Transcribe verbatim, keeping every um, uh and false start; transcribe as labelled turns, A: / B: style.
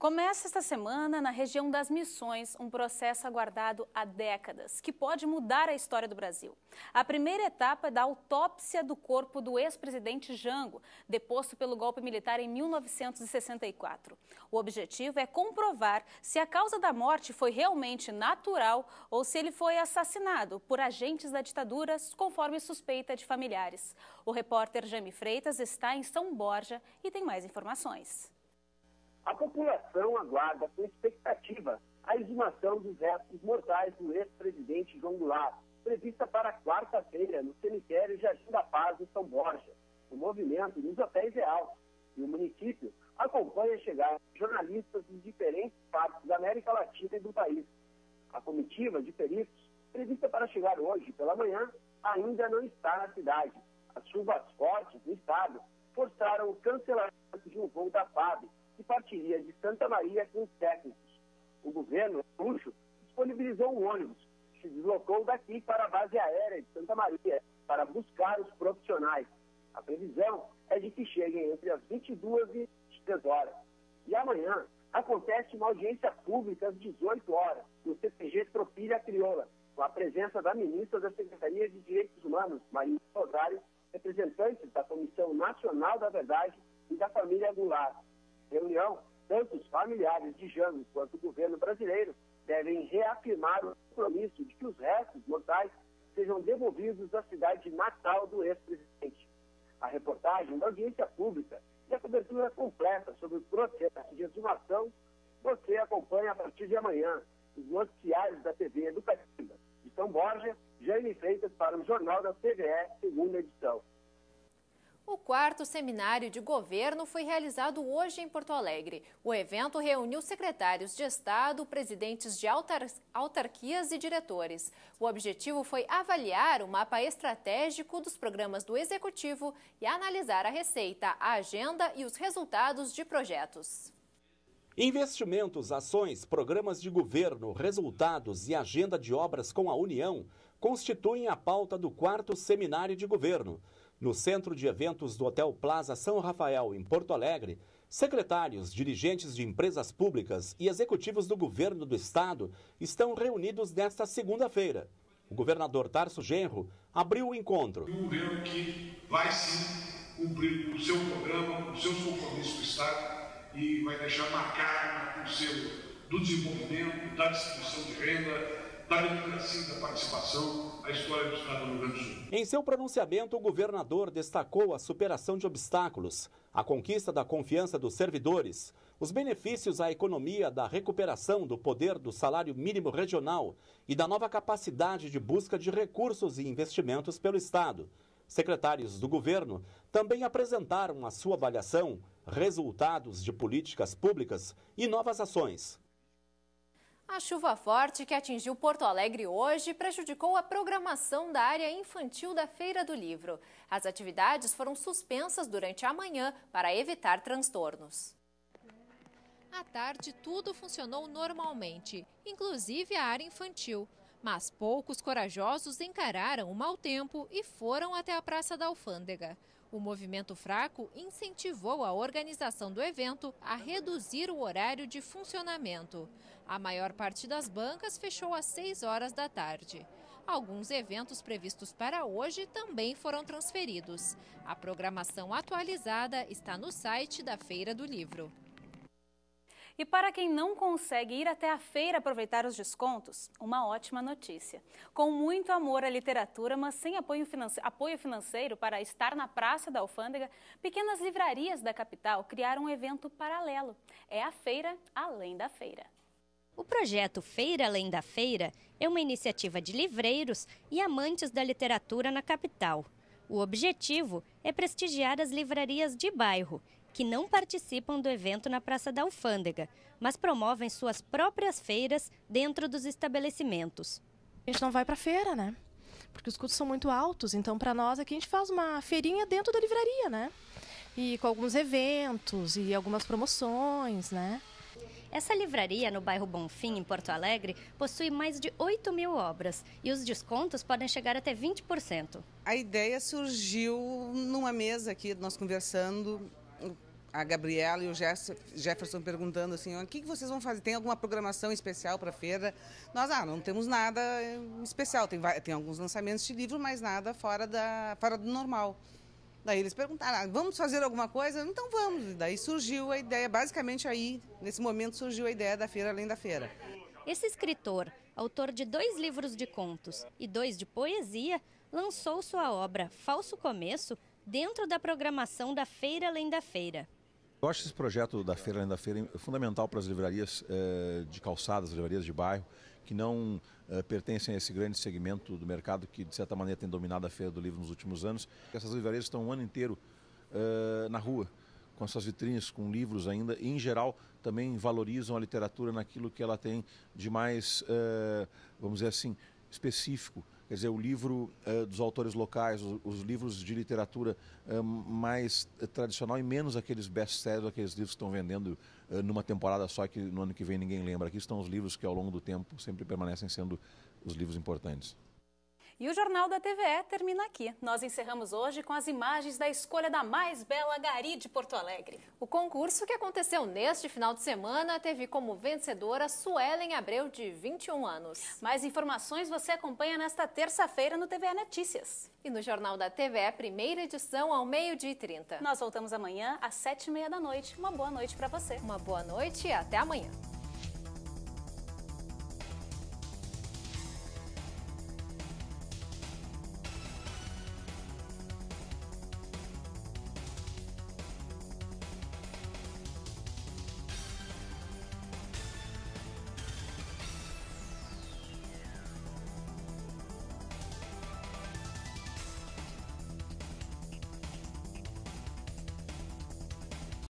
A: Começa esta semana, na região das Missões, um processo aguardado há décadas, que pode mudar a história do Brasil. A primeira etapa é da autópsia do corpo do ex-presidente Jango, deposto pelo golpe militar em mil novecentos e sessenta e quatro. O objetivo é comprovar se a causa da morte foi realmente natural ou se ele foi assassinado por agentes da ditadura, conforme suspeita de familiares. O repórter Jaime Freitas está em São Borja e tem mais informações.
B: A população aguarda com expectativa a exumação dos restos mortais do ex-presidente João Goulart, prevista para quarta-feira no cemitério Jardim da Paz, em São Borja. O movimento nos hotéis é alto e o município acompanha a chegada de jornalistas de diferentes partes da América Latina e do país. A comitiva de peritos, prevista para chegar hoje pela manhã, ainda não está na cidade. As chuvas fortes no estado forçaram o cancelamento de um voo da F A B, que partiria de Santa Maria com os técnicos. O governo gaúcho disponibilizou um ônibus que se deslocou daqui para a base aérea de Santa Maria para buscar os profissionais. A previsão é de que cheguem entre as vinte e duas e vinte e três horas. E amanhã acontece uma audiência pública às dezoito horas no C P G Tropilha Crioula, com a presença da ministra da Secretaria de Direitos Humanos, Maria Rosário, representantes da Comissão Nacional da Verdade e da família Goulart. Reunião, tanto os familiares de Jango quanto o governo brasileiro devem reafirmar o compromisso de que os restos mortais sejam devolvidos à cidade natal do ex-presidente. A reportagem da audiência pública e a cobertura completa sobre o processo de exumação você acompanha a partir de amanhã nos noticiários da T V Educativa. De São Borja, Jaime Freitas para o Jornal da T V E, segunda edição.
C: O quarto seminário de governo foi realizado hoje em Porto Alegre. O evento reuniu secretários de Estado, presidentes de autar autarquias e diretores. O objetivo foi avaliar o mapa estratégico dos programas do Executivo e analisar a receita, a agenda e os resultados de projetos.
D: Investimentos, ações, programas de governo, resultados e agenda de obras com a União constituem a pauta do quarto seminário de governo. No centro de eventos do Hotel Plaza São Rafael, em Porto Alegre, secretários, dirigentes de empresas públicas e executivos do governo do estado estão reunidos nesta segunda-feira. O governador Tarso Genro abriu o encontro.
E: Um governo que vai sim cumprir o seu programa, os seus compromissos com o estado e vai deixar marcado o selo do desenvolvimento, da distribuição de renda, da democracia e da participação, a história do Estado do Rio Grande do Sul.
D: Em seu pronunciamento, o governador destacou a superação de obstáculos, a conquista da confiança dos servidores, os benefícios à economia da recuperação do poder do salário mínimo regional e da nova capacidade de busca de recursos e investimentos pelo Estado. Secretários do governo também apresentaram a sua avaliação, resultados de políticas públicas e novas ações.
C: A chuva forte que atingiu Porto Alegre hoje prejudicou a programação da área infantil da Feira do Livro. As atividades foram suspensas durante a manhã para evitar transtornos. À tarde, tudo funcionou normalmente, inclusive a área infantil. Mas poucos corajosos encararam o mau tempo e foram até a Praça da Alfândega. O movimento fraco incentivou a organização do evento a reduzir o horário de funcionamento. A maior parte das bancas fechou às seis horas da tarde. Alguns eventos previstos para hoje também foram transferidos. A programação atualizada está no site da Feira do Livro.
A: E para quem não consegue ir até a feira aproveitar os descontos, uma ótima notícia. Com muito amor à literatura, mas sem apoio financeiro, apoio financeiro para estar na Praça da Alfândega, pequenas livrarias da capital criaram um evento paralelo. É a Feira Além da Feira.
F: O projeto Feira Além da Feira é uma iniciativa de livreiros e amantes da literatura na capital. O objetivo é prestigiar as livrarias de bairro, que não participam do evento na Praça da Alfândega, mas promovem suas próprias feiras dentro dos estabelecimentos.
G: A gente não vai para a feira, né? Porque os custos são muito altos, então para nós aqui a gente faz uma feirinha dentro da livraria, né? E com alguns eventos e algumas promoções, né?
F: Essa livraria no bairro Bonfim, em Porto Alegre, possui mais de oito mil obras e os descontos podem chegar até vinte por cento.
H: A ideia surgiu numa mesa aqui, nós conversando, a Gabriela e o Jefferson perguntando assim, o que vocês vão fazer? Tem alguma programação especial para a feira? Nós, ah, não temos nada especial. Tem, tem alguns lançamentos de livro, mas nada fora, da, fora do normal. Daí eles perguntaram, ah, vamos fazer alguma coisa? Então vamos. E daí surgiu a ideia, basicamente aí, nesse momento surgiu a ideia da Feira Além da Feira.
F: Esse escritor, autor de dois livros de contos e dois de poesia, lançou sua obra Falso Começo dentro da programação da Feira Além da Feira.
I: Eu acho esse projeto da Feira Além da Feira fundamental para as livrarias eh, de calçadas, as livrarias de bairro, que não eh, pertencem a esse grande segmento do mercado que, de certa maneira, tem dominado a Feira do Livro nos últimos anos. Essas livrarias estão um ano inteiro eh, na rua, com suas vitrines, com livros ainda, e, em geral, também valorizam a literatura naquilo que ela tem de mais, eh, vamos dizer assim, específico. Quer dizer, o livro uh, dos autores locais, os, os livros de literatura uh, mais uh, tradicional e menos aqueles best-sellers, aqueles livros que estão vendendo uh, numa temporada só que no ano que vem ninguém lembra. Aqui estão os livros que ao longo do tempo sempre permanecem sendo os livros importantes.
A: E o Jornal da T V E termina aqui. Nós encerramos hoje com as imagens da escolha da mais bela Gari de Porto Alegre.
C: O concurso que aconteceu neste final de semana teve como vencedora Suelen Abreu, de vinte e um anos.
A: Mais informações você acompanha nesta terça-feira no T V E Notícias.
C: E no Jornal da T V E, primeira edição, ao meio-dia e trinta.
A: Nós voltamos amanhã às sete e meia da noite. Uma boa noite para você.
C: Uma boa noite e até amanhã.